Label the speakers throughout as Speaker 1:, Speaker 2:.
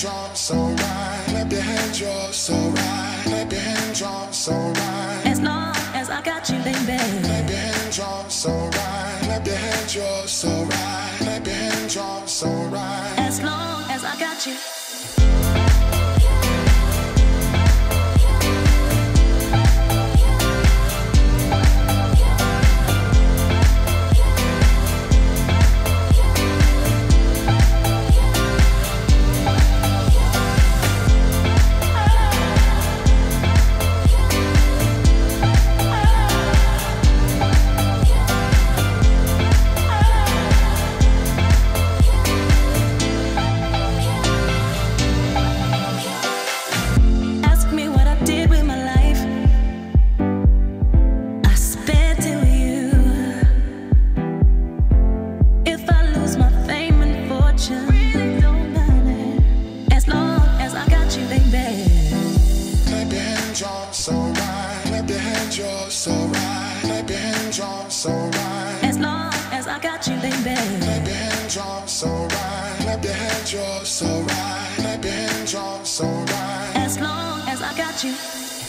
Speaker 1: so right. Clap your hands, you're so right. Clap your hands, you're so right.
Speaker 2: As long as I got you, baby.
Speaker 1: Clap your hands, you're so right. Clap your hands, you're so right. Clap your hands, you're so right.
Speaker 2: As long as I got you.
Speaker 1: So right.
Speaker 2: As long as I got you, baby.
Speaker 1: Clap your hands, you're so right. Clap your hands, you're so right. Clap your hands, you're so right.
Speaker 2: As long as I got you.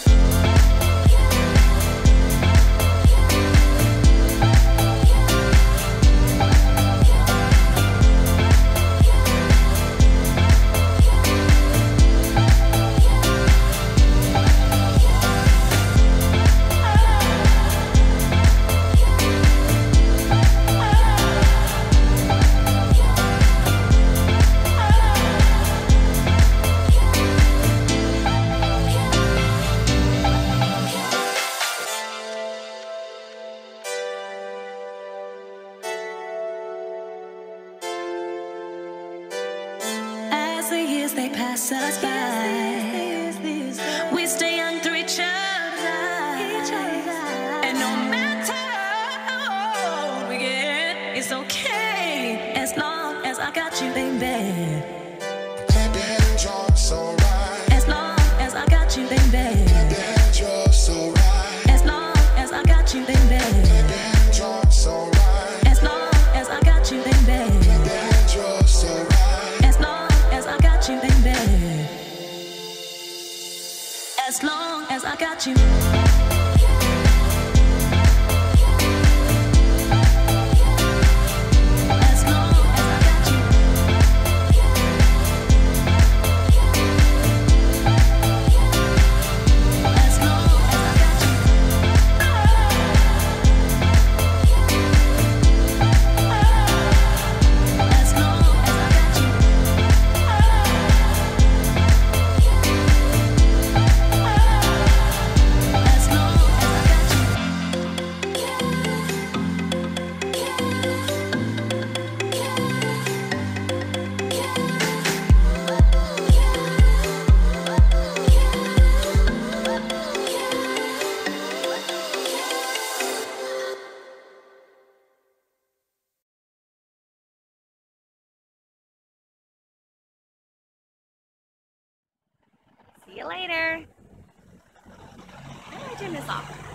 Speaker 2: As the years they pass us by, we stay young through each other. And no matter how old we get, it's okay. As long as I got you, baby.
Speaker 1: Clap your hands, you're so right.
Speaker 2: As long as I got you, baby.
Speaker 1: Clap your hands, you're so right.
Speaker 2: As long as I got you, baby.
Speaker 1: Clap your hands, you're so right.
Speaker 2: As long as I got you, baby.
Speaker 1: Clap your hands, you're so right.
Speaker 2: As long as I got you, baby. As long as I got you. As long as I got you. As long as I got you. As long as I got you. As long as I got you.
Speaker 3: See you later. Why am I turn this off?